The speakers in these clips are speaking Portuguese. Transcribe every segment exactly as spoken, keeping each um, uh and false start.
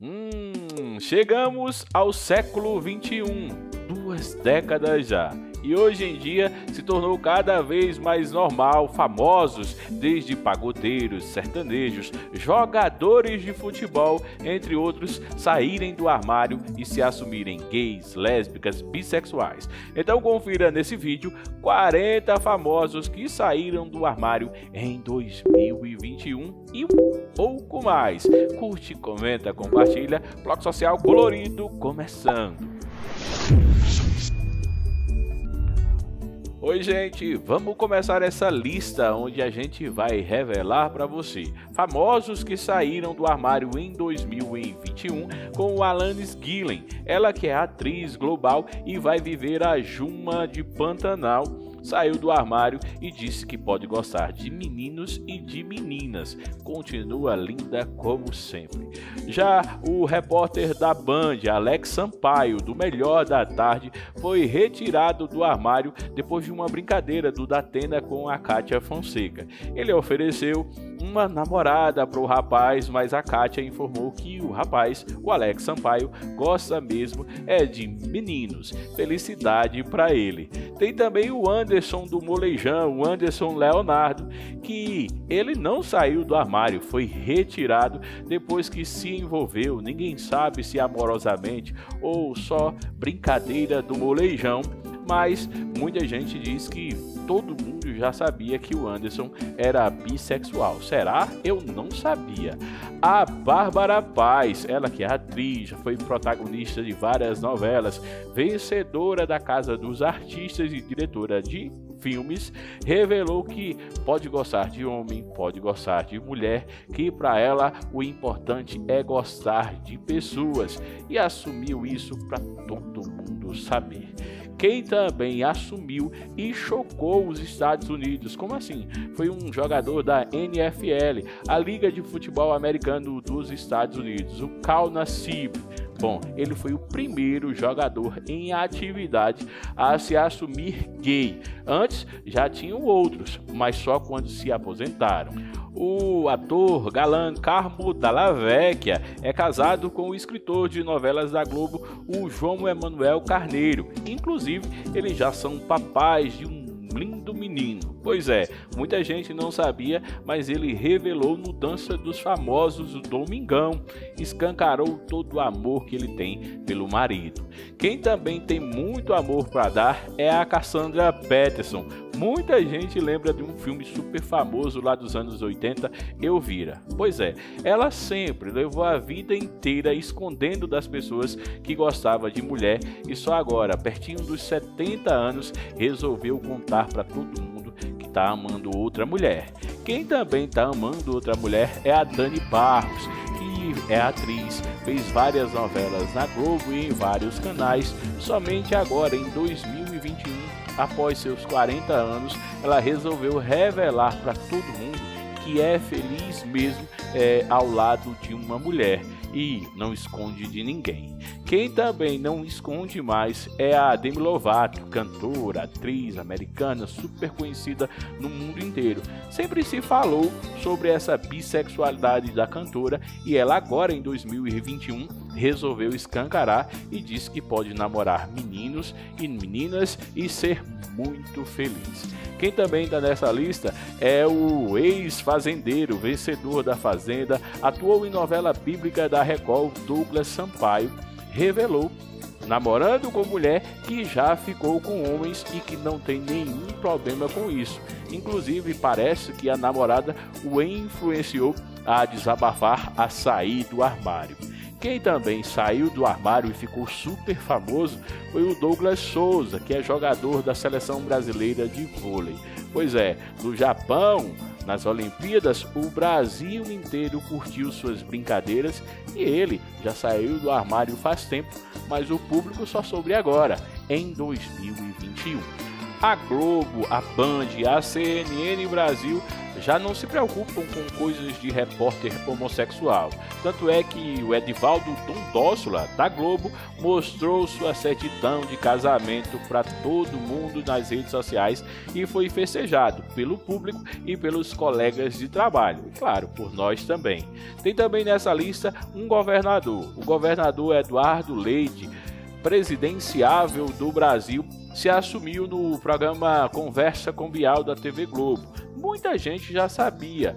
Hum, chegamos ao século vinte e um, duas décadas já. E hoje em dia se tornou cada vez mais normal famosos, desde pagodeiros, sertanejos, jogadores de futebol, entre outros, saírem do armário e se assumirem gays, lésbicas, bissexuais. Então confira nesse vídeo quarenta famosos que saíram do armário em dois mil e vinte e um e um pouco mais. Curte, comenta, compartilha. Bloco Social Colorido começando. Oi gente, vamos começar essa lista onde a gente vai revelar para você famosos que saíram do armário em dois mil e vinte e um com Alanis Gillen, ela que é atriz global e vai viver a Juma de Pantanal. Saiu do armário e disse que pode gostar de meninos e de meninas. Continua linda como sempre. Já o repórter da Band, Alex Sampaio, do Melhor da Tarde, foi retirado do armário depois de uma brincadeira do Datena com a Kátia Fonseca. Ele ofereceu uma namorada para o rapaz, mas a Kátia informou que o rapaz, o Alex Sampaio, gosta mesmo é de meninos. Felicidade para ele. Tem também o Anderson do Molejão, o Anderson Leonardo, que ele não saiu do armário, foi retirado depois que se envolveu, ninguém sabe se amorosamente ou só brincadeira do molejão, mas muita gente diz que todo mundo já sabia que o Anderson era bissexual. Será? Eu não sabia. A Bárbara Paz, ela que é atriz, já foi protagonista de várias novelas, vencedora da Casa dos Artistas e diretora de filmes, revelou que pode gostar de homem, pode gostar de mulher, que para ela o importante é gostar de pessoas, e assumiu isso para todo mundo saber. Quem também assumiu e chocou os Estados Unidos, como assim? Foi um jogador da N F L, a Liga de Futebol Americano dos Estados Unidos, o Kal Nassib. Bom, ele foi o primeiro jogador em atividade a se assumir gay. Antes já tinham outros, mas só quando se aposentaram. O ator galã Carmo Dalla Vecchia é casado com o escritor de novelas da Globo, o João Emanuel Carneiro. Inclusive, eles já são papais de um lindo menino. Pois é, muita gente não sabia, mas ele revelou no Dança dos Famosos o Domingão, escancarou todo o amor que ele tem pelo marido. Quem também tem muito amor para dar é a Cassandra Peterson. Muita gente lembra de um filme super famoso lá dos anos oitenta, Elvira. Pois é, ela sempre levou a vida inteira escondendo das pessoas que gostava de mulher e só agora, pertinho dos setenta anos, resolveu contar para todo mundo que está amando outra mulher. Quem também está amando outra mulher é a Dani Barros, que é atriz, fez várias novelas na Globo e em vários canais. Somente agora, em dois mil e vinte e um, após seus quarenta anos, ela resolveu revelar para todo mundo que é feliz mesmo é, ao lado de uma mulher e não esconde de ninguém. Quem também não esconde mais é a Demi Lovato, cantora, atriz americana super conhecida no mundo inteiro. Sempre se falou sobre essa bissexualidade da cantora e ela agora em dois mil e vinte e um resolveu escancarar e disse que pode namorar meninos e meninas e ser muito feliz. Quem também está nessa lista é o ex-fazendeiro, vencedor da Fazenda, atuou em novela bíblica da Record, Douglas Sampaio, revelou, namorando com mulher, que já ficou com homens e que não tem nenhum problema com isso. Inclusive, parece que a namorada o influenciou a desabafar, a sair do armário. Quem também saiu do armário e ficou super famoso foi o Douglas Souza, que é jogador da Seleção Brasileira de Vôlei. Pois é, no Japão, nas Olimpíadas, o Brasil inteiro curtiu suas brincadeiras e ele já saiu do armário faz tempo, mas o público só soube agora, em dois mil e vinte e um. A Globo, a Band e a C N N Brasil já não se preocupam com coisas de repórter homossexual. Tanto é que o Edivaldo Tondossola, da Globo, mostrou sua certidão de casamento para todo mundo nas redes sociais e foi festejado pelo público e pelos colegas de trabalho, e claro, por nós também. Tem também nessa lista um governador, o governador Eduardo Leite, presidenciável do Brasil, se assumiu no programa Conversa com Bial da T V Globo. Muita gente já sabia,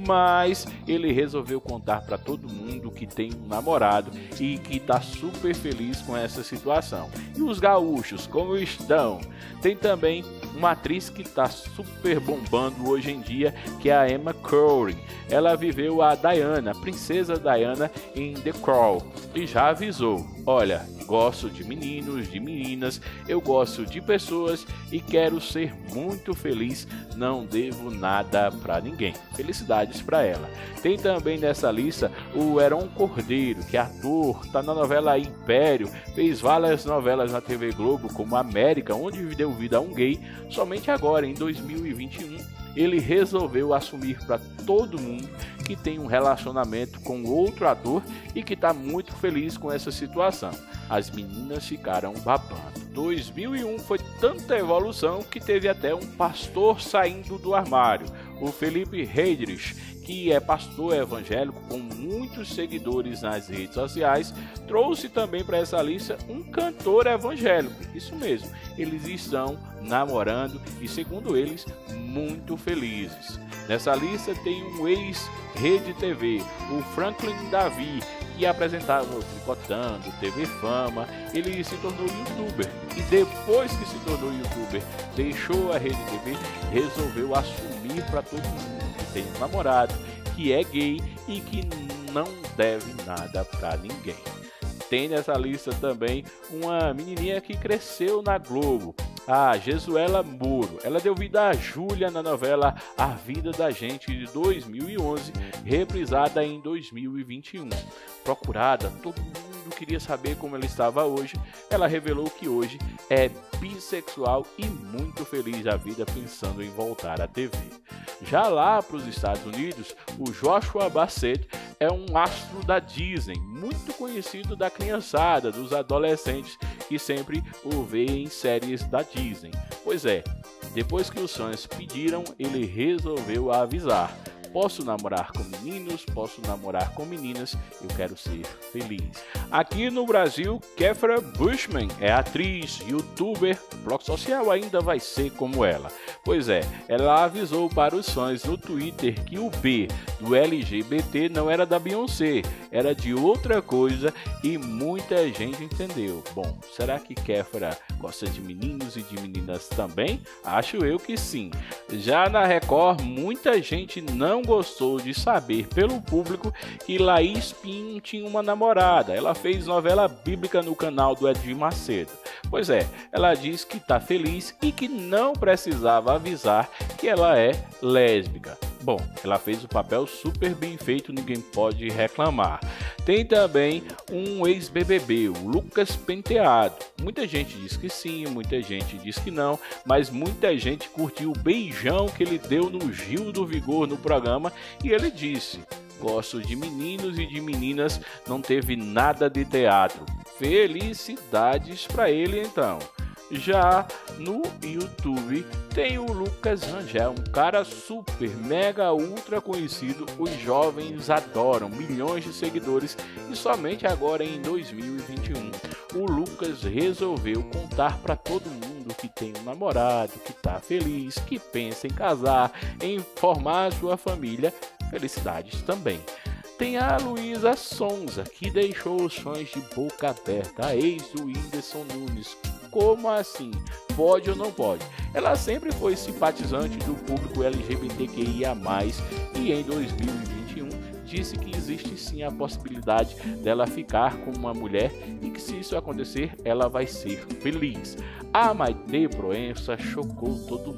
mas ele resolveu contar para todo mundo que tem um namorado e que está super feliz com essa situação. E os gaúchos, como estão? Tem também uma atriz que está super bombando hoje em dia, que é a Emma Corrin. Ela viveu a Diana, a princesa Diana, em The Crown, e já avisou: olha, gosto de meninos, de meninas, eu gosto de pessoas e quero ser muito feliz, não devo nada para ninguém. Felicidades para ela. Tem também nessa lista o Heron Cordeiro, que é ator, tá na novela Império, fez várias novelas na T V Globo, como América, onde deu vida a um gay. Somente agora, em dois mil e vinte e um, ele resolveu assumir para todo mundo que tem um relacionamento com outro ator e que está muito feliz com essa situação. As meninas ficaram babando. dois mil e um foi tanta evolução que teve até um pastor saindo do armário. O Felipe Heydrich, que é pastor evangélico com muitos seguidores nas redes sociais, trouxe também para essa lista um cantor evangélico. Isso mesmo, eles estão namorando e, segundo eles, muito felizes. Nessa lista tem um ex-Rede T V, o Franklin Davi, que apresentava o Tricotando, T V Fama. Ele se tornou youtuber e depois que se tornou youtuber, deixou a Rede T V, resolveu assumir para todo mundo que tem um namorado, que é gay e que não deve nada para ninguém. Tem nessa lista também uma menininha que cresceu na Globo, a Jesuela Moro. Ela deu vida a Júlia na novela A Vida da Gente, de dois mil e onze, reprisada em dois mil e vinte e um. Procurada, todo mundo queria saber como ela estava hoje. Ela revelou que hoje é bissexual e muito feliz da vida, pensando em voltar à T V. Já lá para os Estados Unidos, o Joshua Bassett é um astro da Disney, muito conhecido da criançada, dos adolescentes que sempre o vê em séries da Disney. Pois é, depois que os fãs pediram, ele resolveu avisar: posso namorar com meninos, posso namorar com meninas, eu quero ser feliz. Aqui no Brasil, Kéfera Bushman é atriz, youtuber, blog social ainda vai ser como ela. Pois é, ela avisou para os fãs no Twitter que o B do L G B T não era da Beyoncé, era de outra coisa, e muita gente entendeu. Bom, será que Kéfera gosta de meninos e de meninas também? Acho eu que sim. Já na Record, muita gente não gostou de saber pelo público que Laís Pinho tinha uma namorada. Ela fez novela bíblica no canal do Edir Macedo. Pois é, ela diz que está feliz e que não precisava avisar que ela é lésbica. Bom, ela fez o papel super bem feito, ninguém pode reclamar. Tem também um ex-B B B, o Lucas Penteado. Muita gente diz que sim, muita gente diz que não, mas muita gente curtiu o beijão que ele deu no Gil do Vigor no programa, e ele disse: gosto de meninos e de meninas, não teve nada de teatro. Felicidades para ele então. Já no YouTube tem o Lucas Rangel, um cara super, mega, ultra conhecido, os jovens adoram, milhões de seguidores, e somente agora em dois mil e vinte e um o Lucas resolveu contar para todo mundo que tem um namorado, que tá feliz, que pensa em casar, em formar sua família. Felicidades também. Tem a Luísa Sonza, que deixou os fãs de boca aberta, a ex do Whindersson Nunes. Como assim? Pode ou não pode? Ela sempre foi simpatizante do público L G B T Q I A mais, e em dois mil e vinte e um disse que existe sim a possibilidade dela ficar com uma mulher e que, se isso acontecer, ela vai ser feliz. A Maitê Proença chocou todo mundo.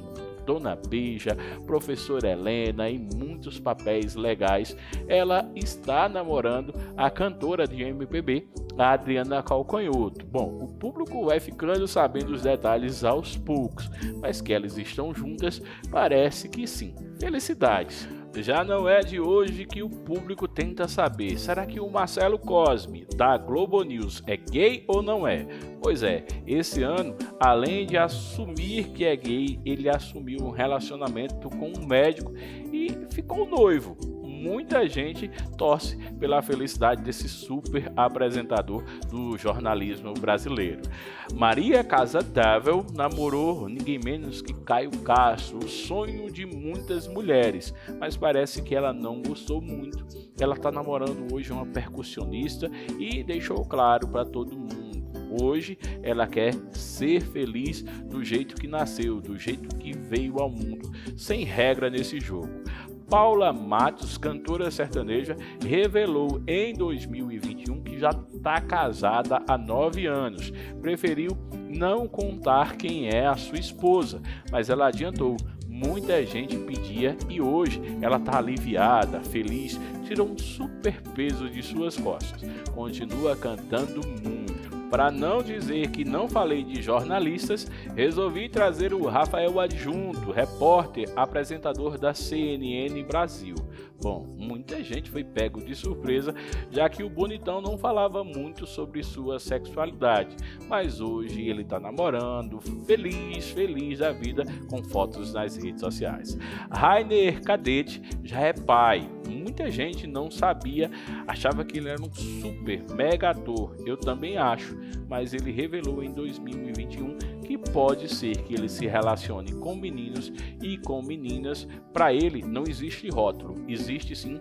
Dona Beija, Professora Helena e muitos papéis legais, ela está namorando a cantora de M P B, a Adriana Calcanhoto. Bom, o público vai ficando sabendo os detalhes aos poucos, mas que elas estão juntas, parece que sim. Felicidades! Já não é de hoje que o público tenta saber, será que o Marcelo Cosme, da Globo News, é gay ou não é? Pois é, esse ano, além de assumir que é gay, ele assumiu um relacionamento com um médico e ficou noivo. Muita gente torce pela felicidade desse super apresentador do jornalismo brasileiro. Maria Casadável namorou ninguém menos que Caio Castro, o sonho de muitas mulheres, mas parece que ela não gostou muito. Ela está namorando hoje uma percussionista e deixou claro para todo mundo. Hoje ela quer ser feliz do jeito que nasceu, do jeito que veio ao mundo, sem regra nesse jogo. Paula Matos, cantora sertaneja, revelou em dois mil e vinte e um que já está casada há nove anos. Preferiu não contar quem é a sua esposa, mas ela adiantou. Muita gente pedia e hoje ela está aliviada, feliz, tirou um super peso de suas costas. Continua cantando muito. Para não dizer que não falei de jornalistas, resolvi trazer o Rafael Adjunto, repórter, apresentador da C N N Brasil. Bom, muita gente foi pego de surpresa, já que o bonitão não falava muito sobre sua sexualidade, mas hoje ele está namorando, feliz, feliz da vida, com fotos nas redes sociais. Rainer Cadete já é pai. Muita gente não sabia, achava que ele era um super mega ator, eu também acho, mas ele revelou em dois mil e vinte e um que pode ser que ele se relacione com meninos e com meninas. Para ele não existe rótulo, existe sim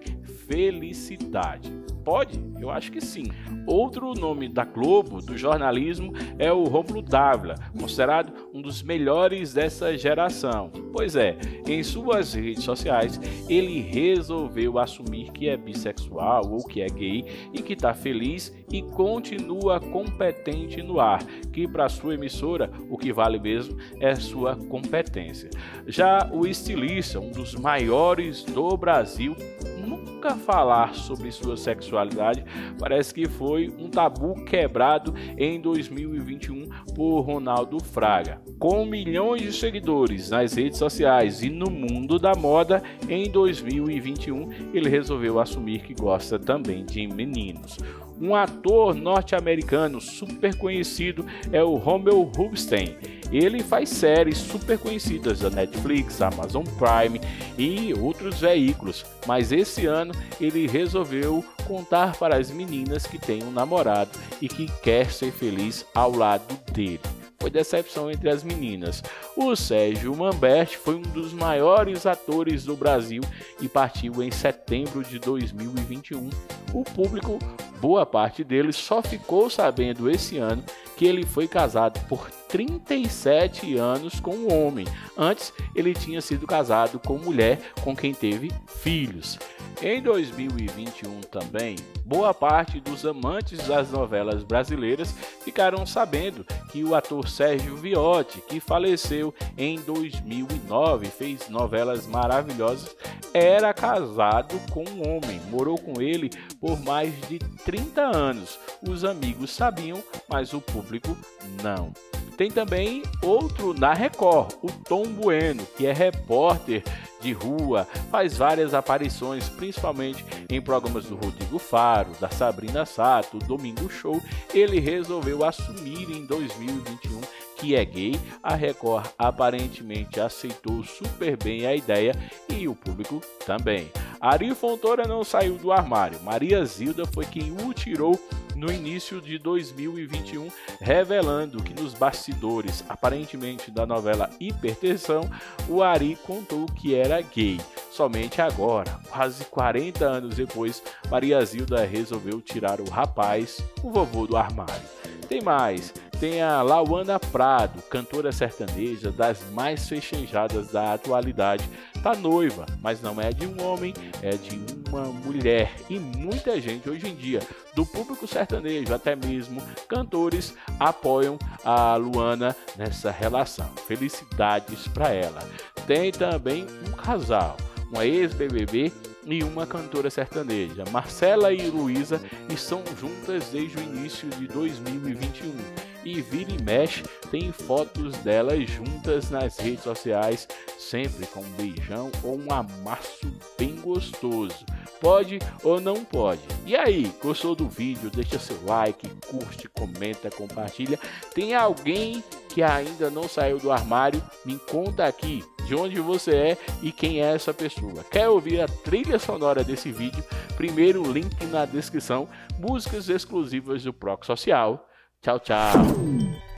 felicidade. Pode? Eu acho que sim. Outro nome da Globo, do jornalismo, é o Rômulo Dávila, considerado um dos melhores dessa geração. Pois é, em suas redes sociais, ele resolveu assumir que é bissexual ou que é gay e que está feliz e continua competente no ar, que para sua emissora o que vale mesmo é sua competência. Já o estilista, um dos maiores do Brasil, nunca falar sobre sua sexualidade, parece que foi um tabu quebrado em dois mil e vinte e um por Ronaldo Fraga. Com milhões de seguidores nas redes sociais e no mundo da moda, em dois mil e vinte e um ele resolveu assumir que gosta também de meninos. Um ator norte-americano super conhecido é o Rommel Rubinstein. Ele faz séries super conhecidas da Netflix, Amazon Prime e outros veículos, mas esse ano ele resolveu contar para as meninas que tem um namorado e que quer ser feliz ao lado dele. Foi decepção entre as meninas. O Sérgio Manberti foi um dos maiores atores do Brasil e partiu em setembro de dois mil e vinte e um. O público, boa parte dele, só ficou sabendo esse ano que ele foi casado por trinta e sete anos com um homem. Antes, ele tinha sido casado com mulher com quem teve filhos. Em dois mil e vinte e um também, boa parte dos amantes das novelas brasileiras ficaram sabendo que o ator Sérgio Viotti, que faleceu em dois mil e nove, fez novelas maravilhosas, era casado com um homem, morou com ele por mais de trinta anos. Os amigos sabiam, mas o público não. Tem também outro na Record, o Tom Bueno, que é repórter de rua, faz várias aparições, principalmente em programas do Rodrigo Faro, da Sabrina Sato, Domingo Show. Ele resolveu assumir em dois mil e vinte e um que é gay. A Record aparentemente aceitou super bem a ideia e o público também. Ari Fontoura não saiu do armário. Maria Zilda foi quem o tirou no início de dois mil e vinte e um, revelando que nos bastidores, aparentemente da novela Hipertensão, o Ari contou que era gay. Somente agora, quase quarenta anos depois, Maria Zilda resolveu tirar o rapaz, o vovô, do armário. Tem mais, tem a Lauana Prado, cantora sertaneja das mais festejadas da atualidade. Tá noiva, mas não é de um homem, é de uma mulher. E muita gente hoje em dia, do público sertanejo, até mesmo cantores, apoiam a Luana nessa relação. Felicidades para ela. tem também um casal, uma ex-B B B e uma cantora sertaneja. Marcela e Luísa estão juntas desde o início de dois mil e vinte e um. E vira e mexe, tem fotos delas juntas nas redes sociais, sempre com um beijão ou um amasso bem gostoso. Pode ou não pode? E aí, gostou do vídeo? Deixa seu like, curte, comenta, compartilha. Tem alguém que ainda não saiu do armário? Me conta aqui de onde você é e quem é essa pessoa. Quer ouvir a trilha sonora desse vídeo? Primeiro link na descrição, músicas exclusivas do Proc Social. Tchau, tchau.